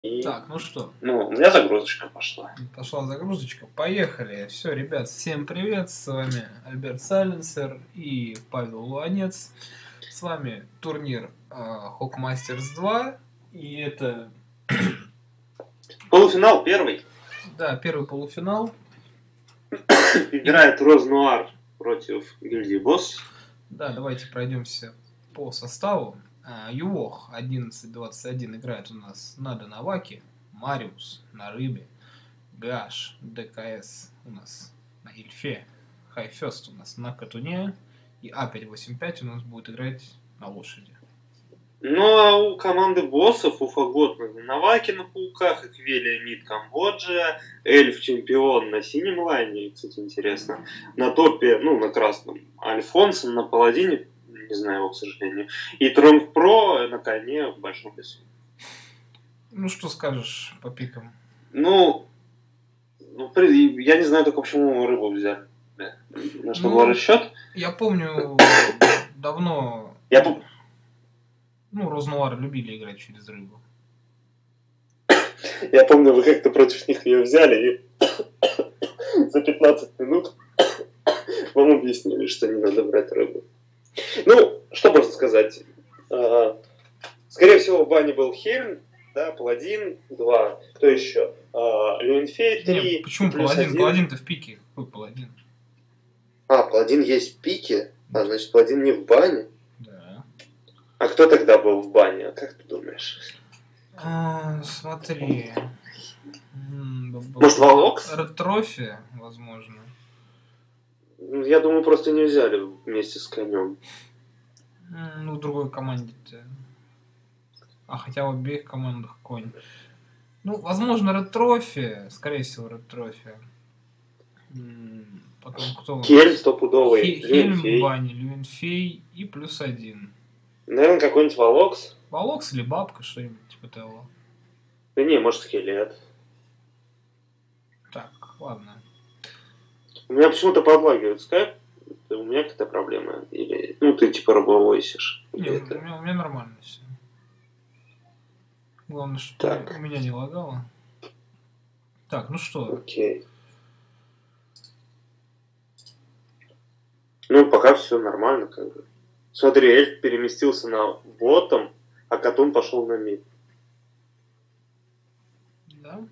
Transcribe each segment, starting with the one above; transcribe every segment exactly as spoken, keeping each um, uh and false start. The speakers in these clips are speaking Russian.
И... Так, ну что? Ну, у меня загрузочка пошла. Пошла загрузочка. Поехали. Все, ребят, всем привет. С вами Альберт Сайленсер и Павел Луанец. С вами турнир э, Хокмастерс два. И это... Полуфинал первый. Да, первый полуфинал. Играет Рознуар против Гильдии Босс. Да, давайте пройдемся по составу. Юох одиннадцать двадцать один играет у нас на Донаваке, Мариус на Рыбе, Гаш, ДКС у нас на Ильфе, Хайфест у нас на Катуне и А пять восемь пять у нас будет играть на Лошади. Ну а у команды боссов Уфагот на Донаваке на Пауках, Эквелия Мид Камбоджа, Эльф Чемпион на синем лайне, кстати, интересно, на топе, ну на красном, Альфонсом на Паладине, не знаю его, к сожалению. И Тронг Про на коне в Большом лесу. Ну, что скажешь по пикам? Ну, ну я не знаю только, почему рыбу взяли. На что ну, был расчет? Я помню, давно... Я помню. Ну, Рознуар любили играть через рыбу. Я помню, вы как-то против них ее взяли и за пятнадцать минут вам объяснили, что не надо брать рыбу. Ну, что можно сказать? Скорее всего, в бане был Хельм, да, Паладин, два. Кто еще? Люинфей, три. Нет, почему Паладин? Паладин-то в пике. Какой Паладин? А, Паладин есть в пике? А, значит, Паладин не в бане? Да. А кто тогда был в бане? Как ты думаешь? А, смотри. Может, Волокс? Ретрофи, возможно. Я думаю, просто не взяли вместе с конем. Ну, в другой команде-то. А хотя в обеих командах конь. Ну, возможно, Ретрофи. Скорее всего, Ретрофи. Потом кто? Хельм стопудовый. Хе- Хельм в бане, Люинфей и плюс один. Наверное, какой-нибудь Волокс. Волокс или Бабка, что-нибудь типа того. Да не, может, Скелет. Так, ладно. У меня почему-то подлагивает скайп. У меня какая-то проблема? Или, ну, ты типа робовойсишь? Не, у меня, у меня нормально все. Главное, что так. У меня не лагало. Так, ну что? Окей. Ну, пока все нормально, как бы. Смотри, эльф переместился на ботом, а Катун пошел на мид. Да?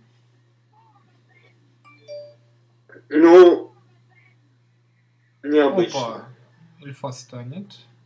Ну, необычно. Опа, эльфа станет.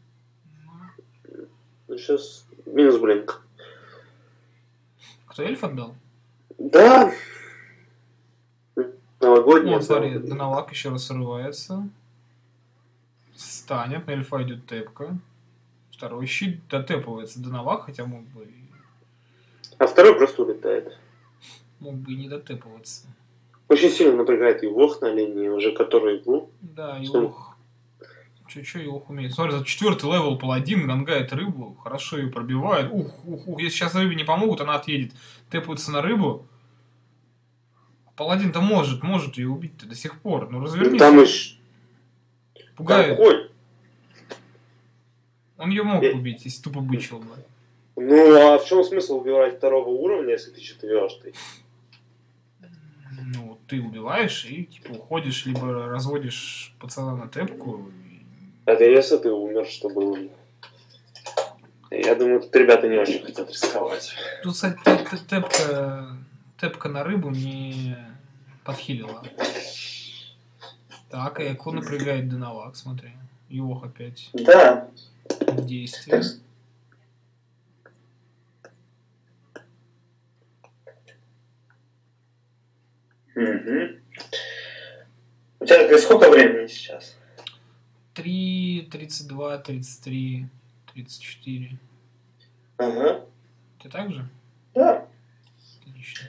Ну, сейчас минус блинк. Кто эльф отдал? Да. Новогодний. Вот, смотри, Донавак еще раз срывается. Станет, на эльфа идет тэпка. Второй щит дотэпывается Донавак, хотя мог бы... А второй просто улетает. Мог бы и не дотэпываться. Очень сильно напрягает Юох на линии, уже который игру. Да, Юох. Чё-чё Юох умеет. Смотри, за четвертый левел Паладин гангает рыбу, хорошо ее пробивает. Ух, ух, ух, если сейчас рыбе не помогут, она отъедет. Тэпается на рыбу. Паладин-то может, может ее убить-то до сих пор. Ну развернись. Там еще... Пугает. Какой? Он ее мог Я... убить, если тупо бычил бы. Ну, а в чем смысл убивать второго уровня, если ты четвертый? Ну, ты убиваешь и типа уходишь, либо разводишь пацана на тэпку. Это если ты умер, чтобы... Я думаю, тут ребята не очень хотят рисковать. Тут, кстати, тэпка, тэпка на рыбу не подхилила. Так, Эку напрягает Донавак, смотри. Юох опять. Да. Действие. Угу. У тебя сколько времени сейчас? три, тридцать два, тридцать три, тридцать четыре. Ага. Ты так же? Да. Отлично.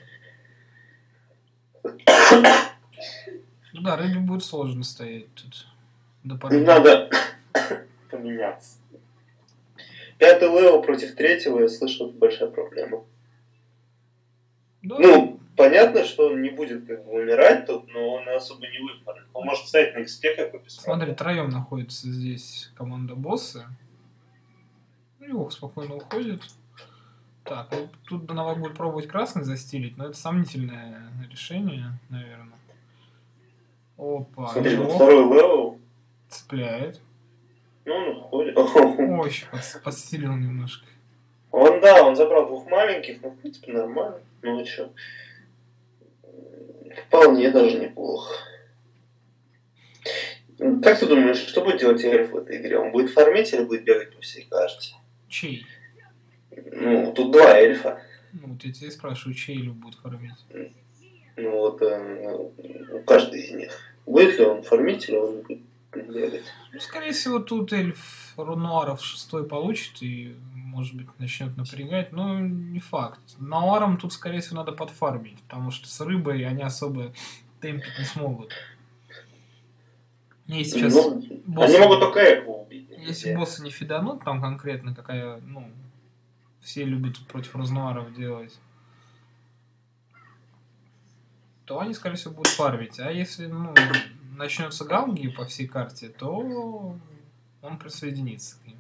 Ну да, рыбе будет сложно стоять тут. До Надо поменяться. Пятый левел против третьего, я слышал, это большая проблема. Да. Ну, понятно, что он не будет как бы умирать тут, но он особо не выпадет. Он может стоять на экспе, как бы без Смотри, троем находится здесь команда босса. Юох спокойно уходит. Так, ну, тут Донавак будет пробовать красный застилить, но это сомнительное решение, наверное. Опа, Смотри, вот Ювох второй левел, цепляет. ну он уходит. Ой, еще под, подстилил немножко. Он, да, он забрал двух маленьких, ну, в принципе, нормально. Ну, а что? Вполне даже неплохо. Как ты думаешь, что будет делать эльф в этой игре? Он будет фармить или будет бегать по всей карте? Чей? Ну, тут два эльфа. Ну, вот я тебя и спрашиваю, чей эльф будет фармить? Ну, вот э, каждый из них. Будет ли он фармить или он будет бегать? Ну, скорее всего, тут эльф Рунуаров шестой получит и, может быть, начнет напрягать, но не факт. Нуарам тут, скорее всего, надо подфармить, потому что с рыбой они особо темпить не смогут. И сейчас ну, боссы, они могут только Эку убить. если боссы не фиданут, там конкретно какая, ну, все любят против Разнуаров делать, то они, скорее всего, будут фармить. А если, ну, начнется галги по всей карте, то он присоединится к ним.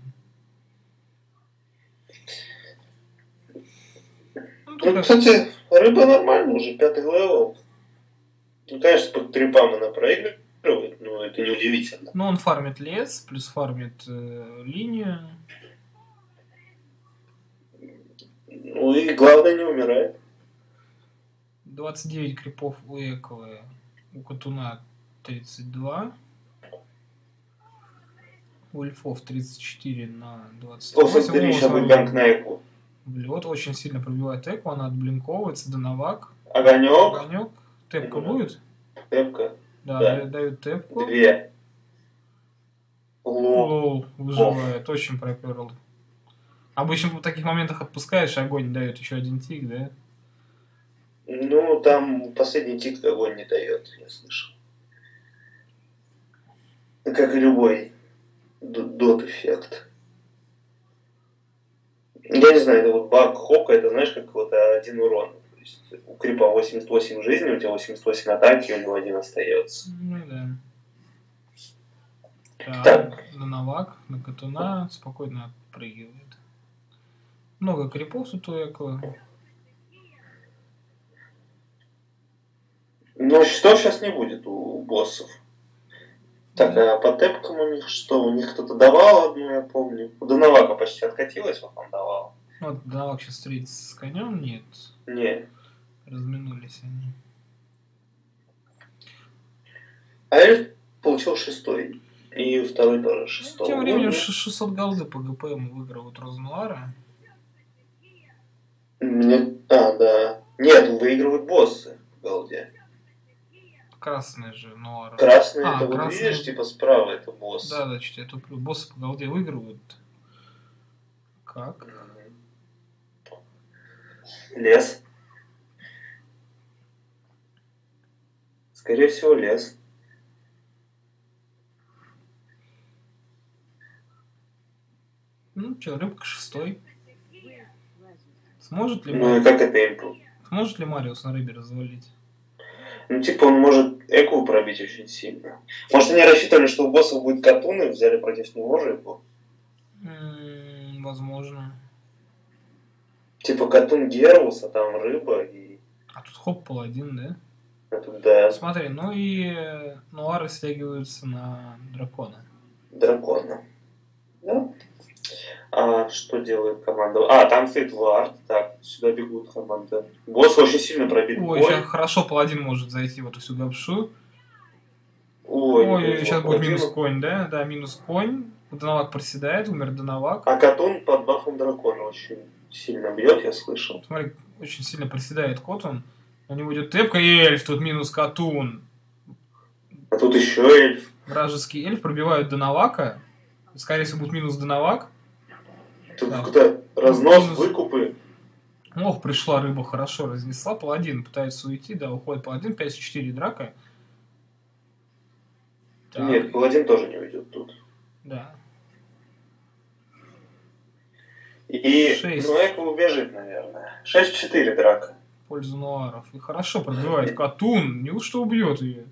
Ну, Ну, кстати, рыба нормально, уже пятый левел. Ну, конечно, под три пама она проигрывает, но это неудивительно. Ну, он фармит лес, плюс фармит э, линию. Ну и главное, не умирает. двадцать девять крипов у Экова, у Катуна тридцать два. У эльфов тридцать четыре на двадцать восемь. О, смотри, сейчас будет ганк на Эку. Блёд очень сильно пробивает Эку, она отблинковывается, Донавак. Огонек. Огонек. Тэпка Угу. будет? Тэпка. Да, Да. дают, дают тэпку. Две. Лол. Лол выживает, очень проперл. Обычно в таких моментах отпускаешь, огонь дает еще один тик, да? Ну, там последний тик огонь не дает, я слышал. Как и любой дот-эффект. Я не знаю, это вот баг Хока, это знаешь, как вот один урон. То есть у крипа восемьдесят восемь жизни, у тебя восемьдесят восемь атаки, у него один остается. Ну да. Так, Так. Донавак на Катуна спокойно отпрыгивает. Много крипов тут у Экова. Ну, что сейчас не будет у боссов? Так, а по тэпкам у них что? У них кто-то давал одну, я помню. У Донавака почти откатилась, вот он давал. Вот Донавак сейчас встретится с конем, нет. Не. Разминулись они. А эльф получил шестой. И второй тоже шестой. Тем временем шестьсот голды по ГП ему выигрывают Рознуара. Мне... А, да. Нет, выигрывают боссы в голде. Красные же, Нуара. Красные, а, это вот красные... видишь, типа справа это босс. Да, да, что-то я туплю. Боссы по голде выигрывают. Как? Лес. Скорее всего, лес. Ну, что, рыбка шестой. Сможет ли Ну Мариус... и как это им? Сможет ли Мариус на рыбе развалить? Ну, типа, он может Эку пробить очень сильно. Может, они рассчитывали, что у боссов будет Катун, и взяли против него рыбу? М-м, возможно. Типа, Катун Герус, а там рыба и... А тут хоп, паладин, да? А тут, да, Смотри, ну и э, Нуары стягиваются на дракона. дракона. Да? А что делает команда? А, там стоит вард. Так, сюда бегут команда. Босс очень сильно пробит. Ой, бой. сейчас хорошо паладин может зайти в эту всю гапшу. Ой, Ой, не сейчас повезло будет минус паладину. конь, да? Да, минус конь. Донавак проседает, умер Донавак. А Катун под бафом дракона очень сильно бьет, я слышал. Смотри, очень сильно проседает Котун. У него идет тэпка и эльф, тут минус Катун. А тут еще эльф. Вражеский эльф пробивают Донавака. Скорее всего, будет минус Донавак. Тут Да. куда? Разнос, Минус. выкупы. Ох, пришла рыба, хорошо разнесла. Паладин пытается уйти, да, уходит паладин. пять четыре драка. Так, Нет, паладин тоже не уйдет тут. да. И, Шесть. ну, Эко убежит, наверное. шесть четыре драка. В пользу Нуаров. И хорошо пробивает Катун. Неужто убьет ее?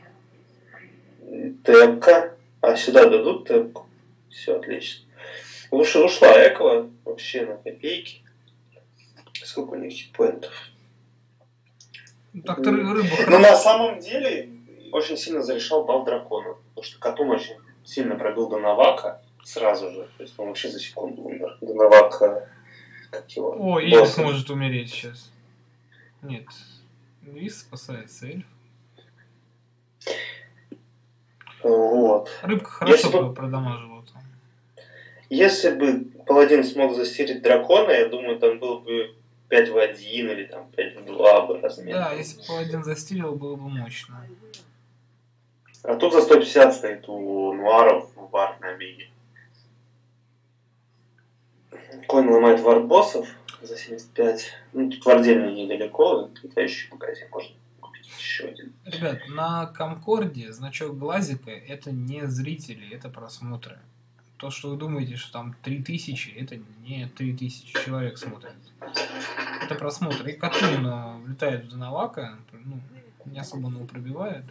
Тэпка. А сюда дадут тэпку. Все, отлично. Ушла, ушла Эква вообще на копейки. Сколько у них хитпоинтов? Ну, так-то ры- рыба Но хорошо. на самом деле очень сильно зарешал бал дракона. Потому что Катун очень сильно пробил Донавака сразу же. То есть он вообще за секунду умер. Донавака, как его? О, эльф босс. может умереть сейчас. Нет. Вис спасается эльф. Вот. Рыбка Если хорошо бы- продамаживала там. Если бы Паладин смог застерить дракона, я думаю, там был бы пять в один или там пять в два бы размер. Да, если бы паладин застилил, было бы мощно. А тут за сто пятьдесят стоит у нуаров в вард на биге. Коин ломает вард-боссов за семьдесят пять. Ну, тут вардельный недалеко, летающий магазин можно купить еще один. Ребят, на Комкорде значок глазика это не зрители, это просмотры. То, что вы думаете, что там три тысячи, это не три тысячи человек смотрят. Это просмотр. И Катун э, влетает в Донавака, ну, не особо его пробивает.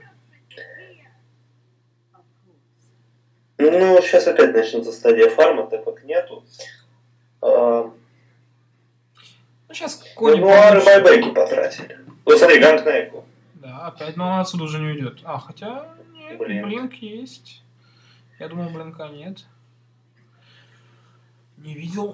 Ну, сейчас опять начнется стадия фарма, так как нету. А, Ну, сейчас ну, Кони нуары получит. байбеки потратили. Ну, смотри, ганг на эку. Да, опять, но он отсюда уже не уйдет. А, хотя, нет, Блинк. блинк есть. Я думал, блинка нет. Не видел.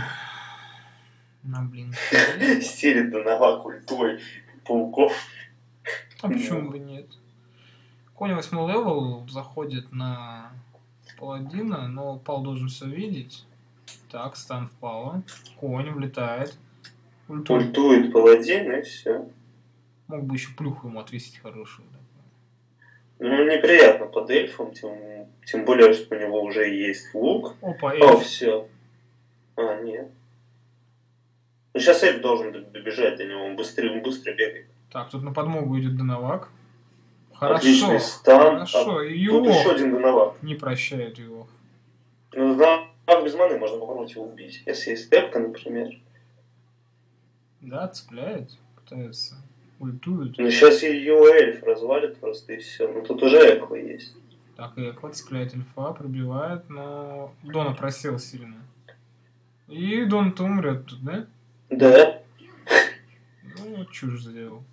На блинк. Стилит Донавак ультой пауков. А почему бы нет? Конь восьмой левел заходит на паладина, но пал должен все видеть. Так, стан впала. Конь влетает. Ультует. Ультует паладин и все. Мог бы еще плюху ему отвесить хорошую. Да. Ну, неприятно под эльфом, тем, тем более, что у него уже есть лук. Опа, О, эльф. все. А, нет. Ну, сейчас эльф должен добежать до него, он быстрее, он быстро бегает. Так, тут на подмогу идет Донавак. Хорошо. Отличный стан. Хорошо. А И тут еще его один Донавак. не прощают его. Ну, Донавак без маны, можно попробовать его убить. Если есть степка, например. Да, цепляет. Пытается. Ультует. Ну, сейчас ее эльф развалит просто и все. Ну, тут уже эко есть. Так, и Экват цепляет эльфа, пробивает, но Дона просел сильно. И Дон-то умрет тут, да? Да. Ну, чушь сделал.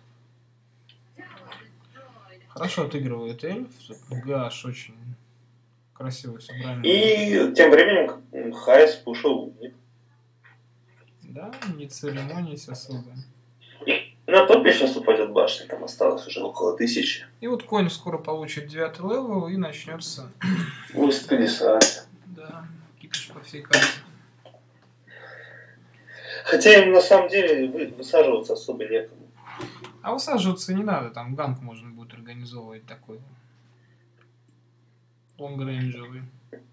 Хорошо отыгрывает эльф. Гаш очень красиво все правильно. И тем временем Хайс пушил лук. Да, не церемонясь особо. На топе сейчас упадет башня, там осталось уже около тысячи. И вот конь скоро получит девятый левел и начнется. Выстрелись. Да, кипиш по всей карте. Хотя им на самом деле вы- высаживаться особо некому. А усаживаться не надо, там ганг можно будет организовывать такой. Лонгрейнджевый.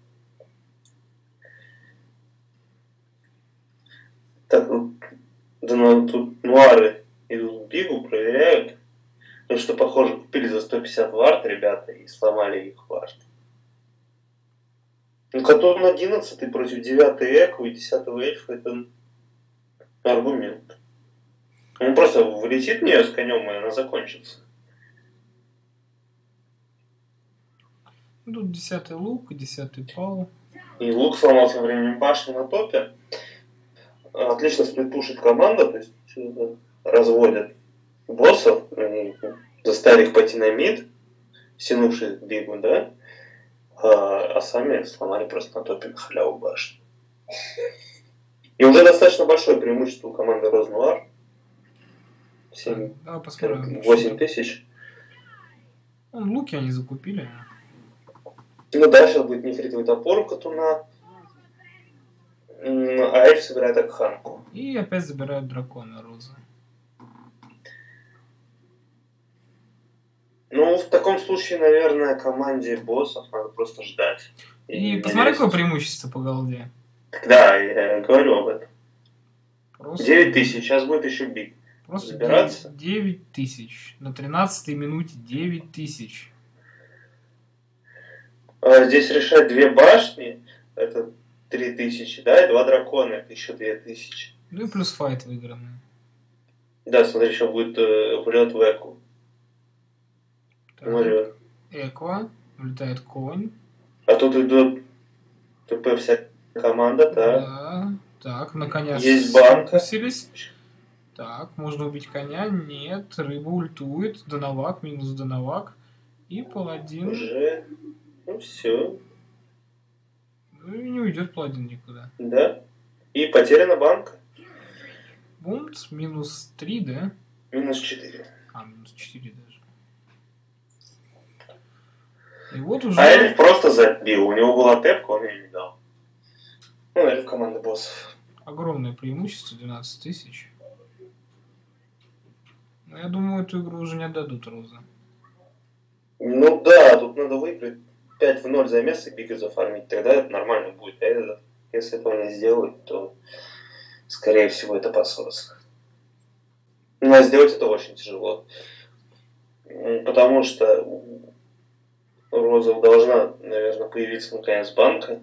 Так, ну, да, ну, тут нуары идут в бигу, проверяют. Потому что, похоже, купили за сто пятьдесят вард ребята и сломали их вард. Ну, Катун одиннадцатый против девятой эко и десятого эльфа, это аргумент. Он просто вылетит в нее с конем, и она закончится. Тут десятый лук, десятый пал. И лук сломался во время башни на топе. Отлично сплитпушит команда, то есть э, разводят боссов, они заставили их пойти на мид, стянувшись бигу, да, а, а сами сломали просто на топе на халяву башню. И уже достаточно большое преимущество у команды Рознуар. семь, Давай посмотрим. восемь тысяч. Он луки они закупили. Ну да, сейчас будет нефритовый топор у Катуна. М, А эльф собирает Акханку. И опять забирают дракона розы. Ну, в таком случае, наверное, команде боссов надо просто ждать. И не посмотри, лезть. какое преимущество по голде. Да, я говорю об этом. Просто, девять тысяч, сейчас будет еще биг. Просто забираться. девять тысяч. На тринадцатой минуте девять тысяч. А здесь решать две башни, это три тысячи, да, и два дракона, это еще две тысячи. Ну и плюс файт выигранный. Да, смотри, еще будет э, влет в эку. Так, Смотри. Эква. Влетает конь. А тут идут ТП всякие команда, да. Да. Так, на коня Есть банка. фокусились. Так, можно убить коня. Нет, рыба ультует. Доновак минус Доновак. И паладин. Уже. Ну все. Ну и не уйдет паладин никуда. Да. И потеряна банка. Бунт минус три, да? Минус четыре. А, минус четыре даже. И вот уже... А Эльф просто забил. У него была тэпка, он ее не дал. Ну, Эльф команда боссов. Огромное преимущество, двенадцать тысяч. Но я думаю, эту игру уже не отдадут Роза. Ну да, тут надо выиграть пять в ноль замес и бигу зафармить. Тогда это нормально будет. А если этого не сделать, то, скорее всего, это посос. Но сделать это очень тяжело. Потому что Роза должна, наверное, появиться наконец банка.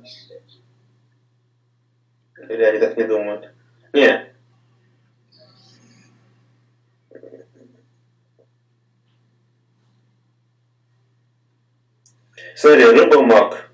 Или они так не думают? Не. Смотри, рыба маг.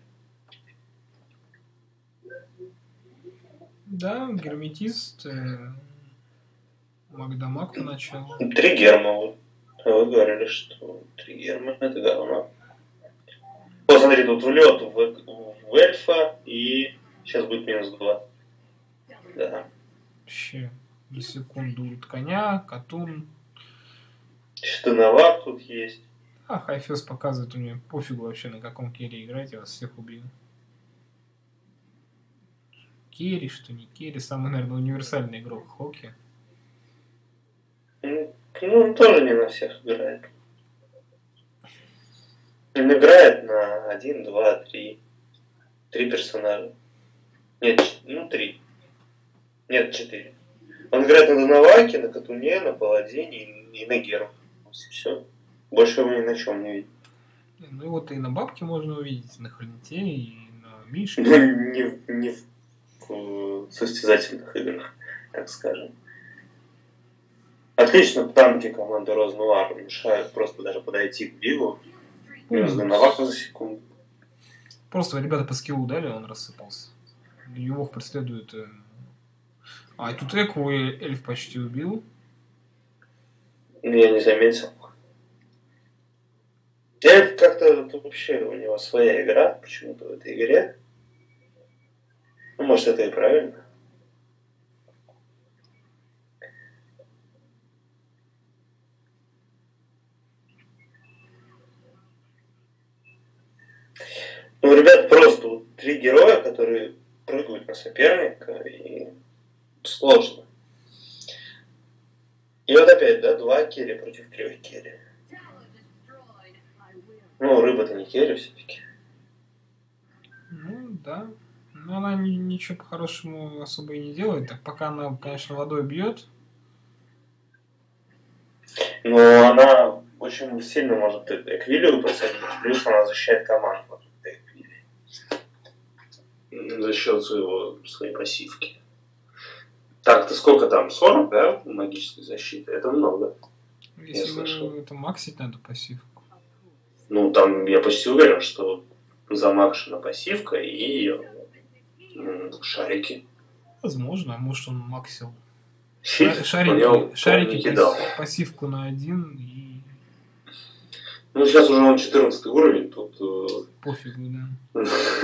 Да, герметист. Э, Магдамаг поначалу. Три герма. Вот. А вы говорили, что три герма это говно. Вот смотри, тут влет в, в эльфа и сейчас будет минус два. Да. Вообще, на секунду ульт коня, Катун. Штановак тут есть. А, Хайфес показывает, у меня пофигу вообще на каком керри играть, я вас всех убью. Керри, что не керри, самый, наверное, универсальный игрок Хоки. Ну, он тоже не на всех играет. Он играет на один, два, три. Три персонажа. Нет, ну три. Нет, четыре. Он играет на Доноваке, на Катуне, на Паладине и, и на Геру. Все. Больше его ни на чем не видит. Ну и вот и на бабке можно увидеть, на Хроните, и на Мишке. Ну, не, не в, в состязательных играх, так скажем. Отлично танки команды Рознуар мешают просто даже подойти к Бигу. Минус Доновака за секунду. Просто ребята по скиллу дали, он рассыпался. Его преследует... А, и тут Эку эльф почти убил. Я не заметил. Эльф как-то вообще у него своя игра почему-то в этой игре. Ну, может, это и правильно. Ну, ребят, просто вот три героя, которые прыгают на соперника, и сложно. И вот опять, да, два керри против трех керри. Ну, рыба-то не керри все-таки. Ну, да. Но она ни, ничего по-хорошему особо и не делает. Так пока она, конечно, водой бьет. Но она очень сильно может эквилию посадить, плюс она защищает команду от эквилии. За счет своего, своей пассивки. Так-то сколько там? сорок, да, магической защиты? Это много. Если вы это максить надо пассивку. Ну, там я почти уверен, что замакшена пассивка и ну, шарики. Возможно, а может он максил. Щит Шарики, шарики пас, пассивку на один и... Ну, сейчас уже он четырнадцатый уровень, тут... Пофигу, да.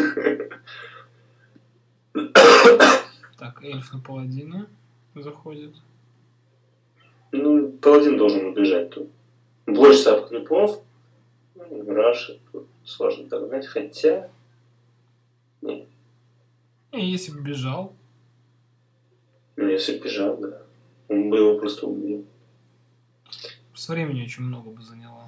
Так, эльф на паладина заходит. Ну, паладин должен убежать тут. Больше сабкнипов. Раши тут сложно догнать, хотя... Нет. И если бы бежал. Ну, если бы бежал, да. Он бы его просто убил. С времени очень много бы заняло.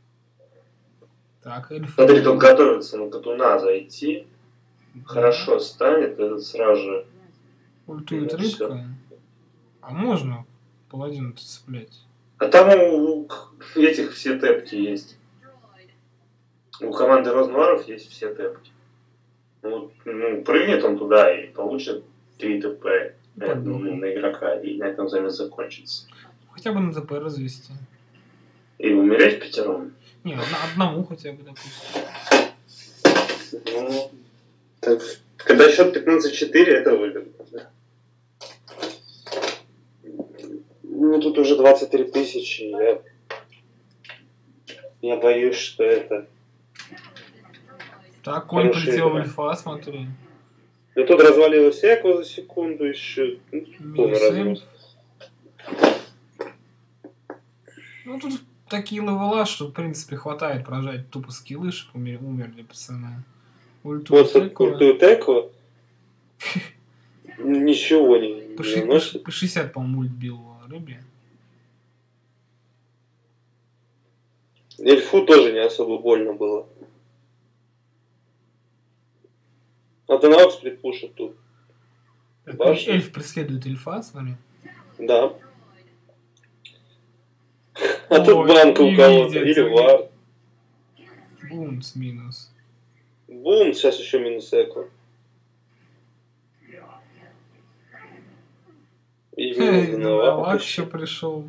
Так, эльф... Смотри, тут готовится на Катуна зайти. Да. Хорошо станет, этот сразу же... Ультует рыбка. Все. А можно паладину-то цеплять? А там у этих все тэпки есть. У команды Рознуаров есть все тэпки. Ну, ну, прыгнет он туда и получит три ТП э, ну, на игрока, и на этом замес закончится. Хотя бы на ТП развести. И умереть пятером? Не, одному хотя бы, допустим. Ну, так Когда счет пятнадцать четыре, это выгодно, да. Ну, тут уже двадцать три тысячи. Я, я боюсь, что это... Так, конь полетел в эльфа, смотри. Ну, тут развалилось эко за секунду еще. Ну, ну, тут такие левела, что, в принципе, хватает прожать тупо скиллы, чтобы умерли пацаны. Ульту вот ульту теку. Ничего не, по не наносит. По шестьдесят, по-моему, ульт бил рыбе. Эльфу тоже не особо больно было. А Данаокс предпушит тут. Башня. Эльф преследует эльфа, смотри. Да. А Ой, тут банка у кого-то. Или вар. Бумс минус. Бум, сейчас еще минус эко. И минус Данавак еще пришел.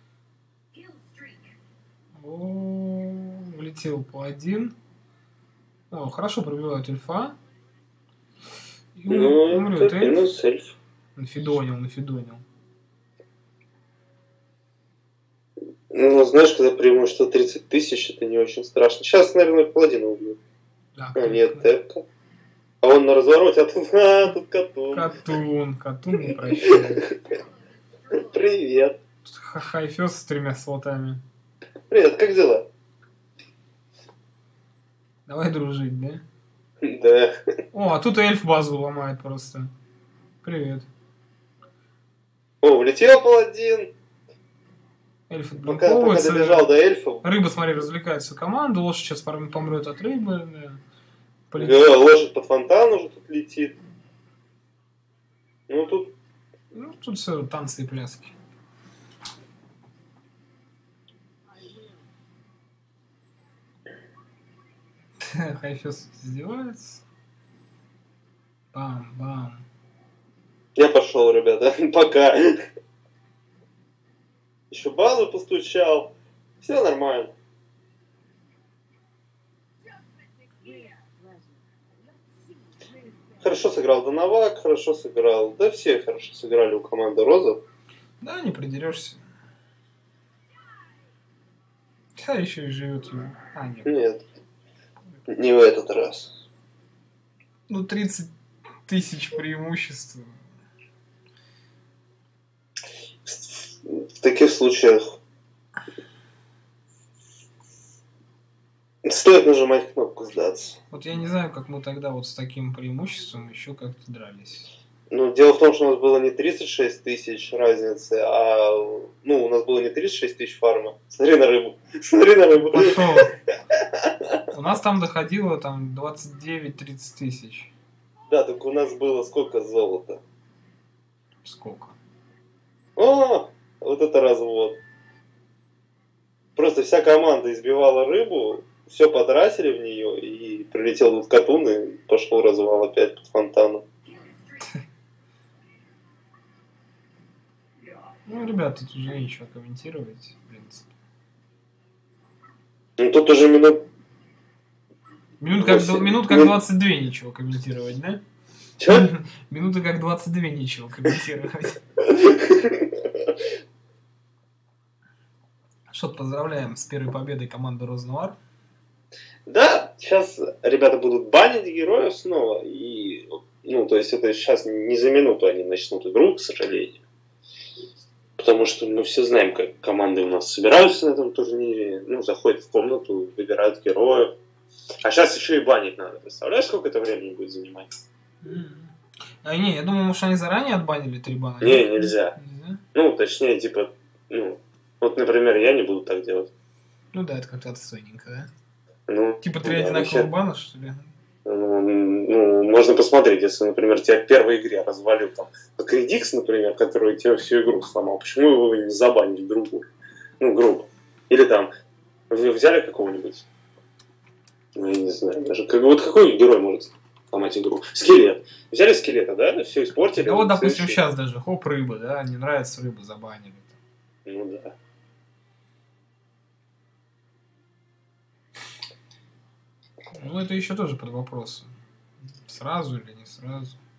О, влетел по один. О, хорошо пробивают эльфа. И ну, умрет эльф. Минус эльф. Нафидонил, нафидонил. Ну, знаешь, когда преимущество тридцать тысяч, это не очень страшно. Сейчас, наверное, паладина убьют. Да, а, нет, тэпка. А он на развороте, а тут, а, тут Катун. Катун, Катун не прощает. Привет. Хайфёс с тремя слотами. Привет, как дела? Давай дружить, да? Да. О, а тут эльф базу ломает просто. Привет. О, влетел паладин. Эльф пока, пока добежал до эльфа. Рыба, смотри, развлекает всю команду. Лошадь сейчас помрет от рыбы. Да. Да, лошадь под фонтан уже тут летит. Ну тут... Ну тут все танцы и пляски. Хайфёс издевается. Бам-бам. Я пошел, ребята. Пока. Еще базу постучал. Все нормально. Хорошо сыграл Данавак, хорошо сыграл. Да все хорошо сыграли у команды Розов. Да, не придерешься. Да, еще и живет его. А, нет. Нет. Не в этот раз. Ну, тридцать тысяч преимуществ. В таких случаях стоит нажимать кнопку «Сдаться». Вот я не знаю, как мы тогда вот с таким преимуществом еще как-то дрались. Ну, дело в том, что у нас было не тридцать шесть тысяч разницы, а ну, у нас было не тридцать шесть тысяч фарма. Смотри на рыбу. Смотри на рыбу. Пошел. У нас там доходило там двадцать девять-тридцать тысяч. Да, только у нас было сколько золота? Сколько? О, вот это развод. Просто вся команда избивала рыбу, все потратили в нее, и прилетел тут Катун, и пошел развал опять под фонтаном. Ну, ребят, тут уже нечего комментировать, в принципе. Ну, тут уже минут... Минут как, минут как двадцать два нечего комментировать, да? Чё? Минуты как двадцать два нечего комментировать. Что, поздравляем с первой победой команды Рознуар. Да, сейчас ребята будут банить героев снова. И, ну, то есть это сейчас не за минуту они начнут игру, к сожалению. Потому что мы все знаем, как команды у нас собираются на этом турнире. Ну, заходят в комнату, выбирают героев. А сейчас еще и банить надо. Представляешь, сколько это времени будет занимать? Mm-hmm. А, не, я думаю, может, они заранее отбанили три бана? Не, нельзя. нельзя. Ну, точнее, типа, ну, вот, например, я не буду так делать. Ну да, это как-то отстойненько, да? Ну, типа три да, одинаковых вообще... бана, что ли? Ну, ну, можно посмотреть, если, например, тебя в первой игре развалил там Кридикс, например, который тебе всю игру сломал, почему его не забанить другую? Ну, грубо. Или там, вы взяли какого-нибудь, ну, я не знаю, даже, как, вот какой герой может сломать игру? Скелет. Взяли скелета, да, все испортили. Ну, вот, допустим, следующий... сейчас даже, хоп, рыба, да, не нравится рыба, забанили. Ну, да. Ну, это еще тоже под вопросом. Сразу или не сразу?